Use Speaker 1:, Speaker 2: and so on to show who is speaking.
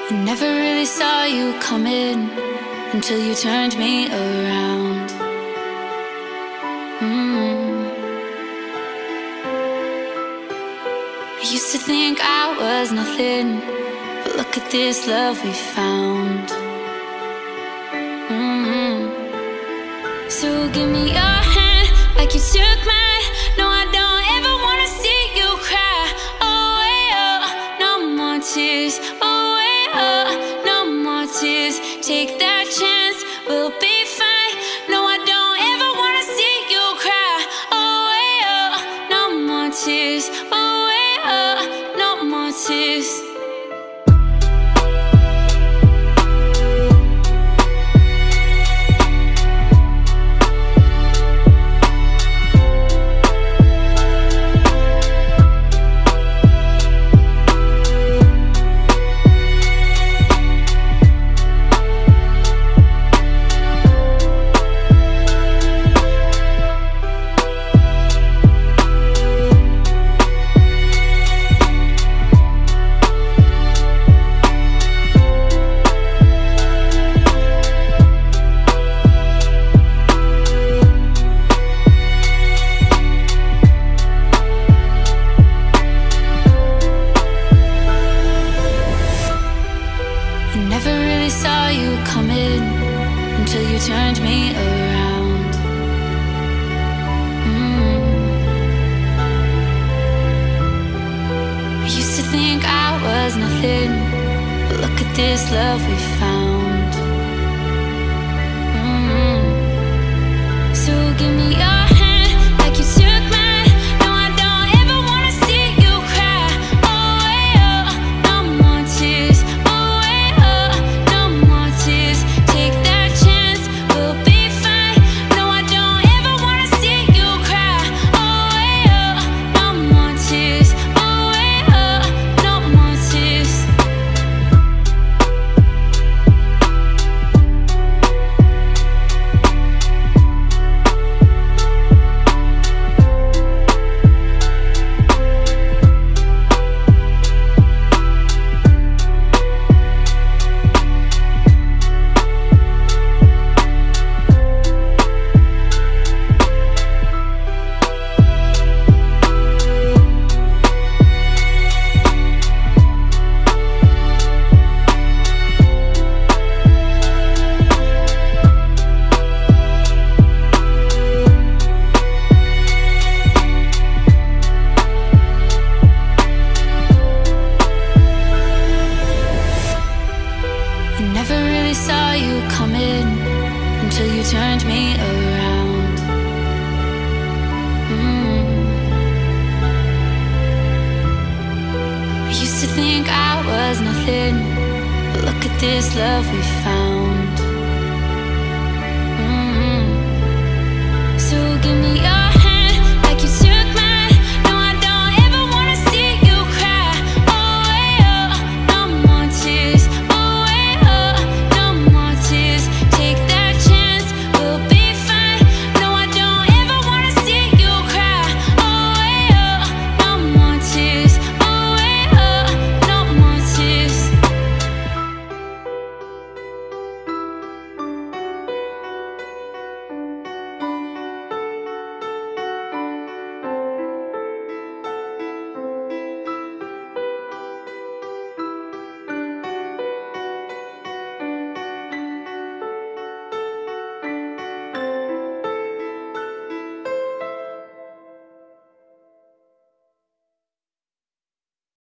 Speaker 1: I never really saw you coming until you turned me around. I used to think I was nothing, but look at this love we found. So give me your hand like you took mine. No, I don't ever wanna see you cry. Oh, yeah, no more tears. Oh, yeah, no more tears. Take that chance, we'll be fine. No, I don't ever wanna see you cry. Oh, yeah, no more tears. Oh, yeah, no more tears. Never really saw you coming until you turned me around. I used to think I was nothing, but look at this love we found. So give me your hand like you took mine. No, I don't ever wanna see you cry. Oh, yeah, no more tears. Never really saw you coming until you turned me around. I used to think I was nothing, but look at this love we found. So give me your